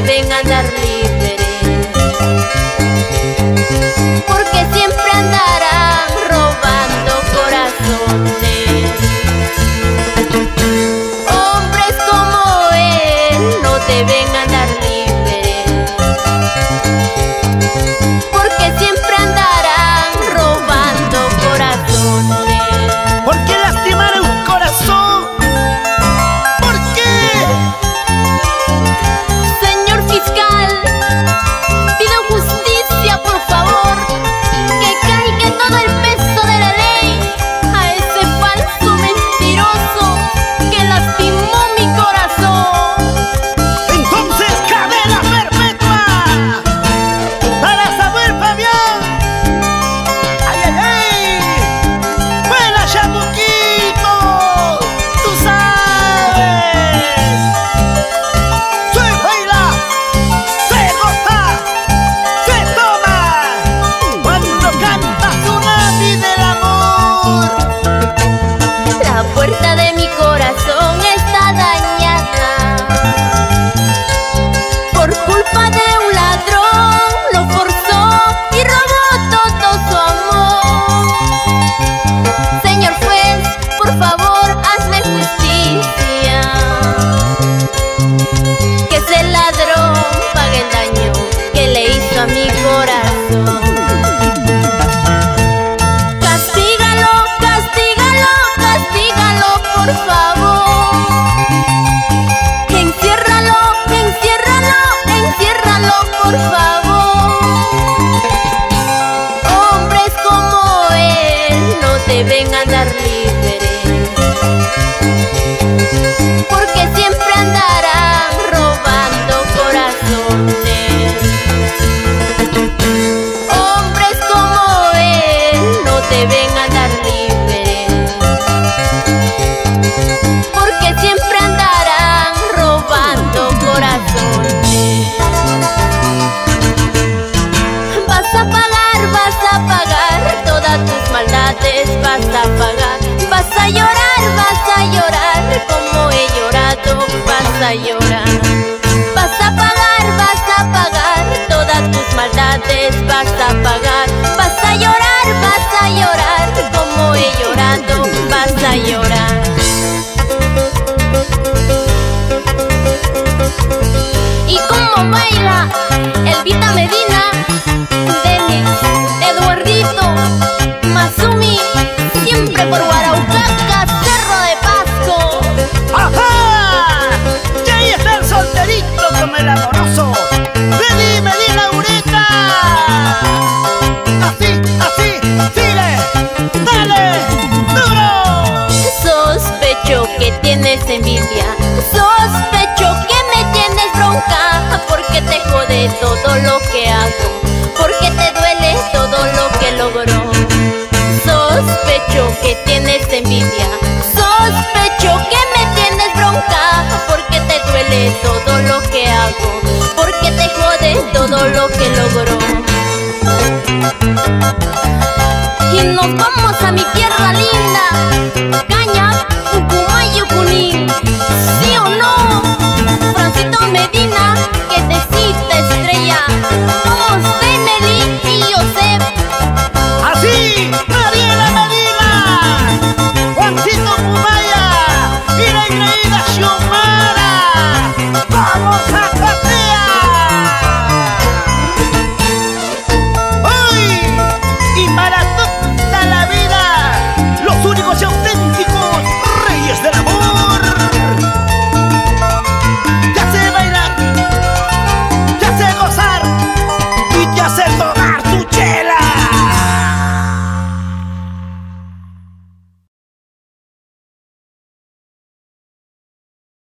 deben andar libres, porque siempre andarán robando corazones. Hombres como él no deben andar libres, porque siempre andarán robando corazones. ¿Por qué lastimar un corazón? ¿Por qué? Señor fiscal, pido justicia, por favor, que caiga todo el peso de la ley a ese falso mentiroso que lastimó mi corazón. Entonces, cadena perpetua para Samuel Fabián. ¡Ay, ay, ay! ¡Vuela, chamuquito! ¡Tú sabes! ¡Se baila! ¡Se goza! ¡Se toma! Cuando canta Tsunami del amor. La puerta de mi corazón está dañada por culpa de un ladrón. Lo forzó y robó todo su amor. Señor juez, por favor, hazme justicia, que ese ladrón pague el daño que le hizo a mi corazón. Castígalo, castígalo, castígalo, por favor. Enciérralo, enciérralo, enciérralo, por favor. Hombres como él no deben andar libres, porque siempre andarán robando corazones. Hombres como él no deben andar libres, porque siempre andarán robando corazones. Vas a pagar todas tus maldades, vas a pagar. Vas a llorar como he llorado, vas a llorar. Vas a pagar todas tus maldades, vas a pagar. Vas a llorar como he llorado, vas a llorar. ¿Y cómo baila Elvita Medina, Denis, Eduardito, Masumi, siempre por Guaraucaca, Cerro de Pasco? ¡Ajá! Y ahí está el solterito con el amoroso Freddy Medina Ureta. Así, así, sigue, dale, duro. Sospecho que tienes envidia, sospecho que me tienes bronca, porque te jode todo lo que hago, porque te duele todo lo que logro. Sospecho que tienes envidia, sospecho que me tienes bronca, porque te duele todo lo que hago, porque te jode todo lo que logro. Y nos vamos a mi tierra linda, Caña, Ucumayo, Junín. ¿Sí o no? Francito Medina, que te cita estrella. Vamos, Emily y Josep. Así, Mariela Medina, Juancito Pumaya y la increíble Xiomara. ¡Vamos!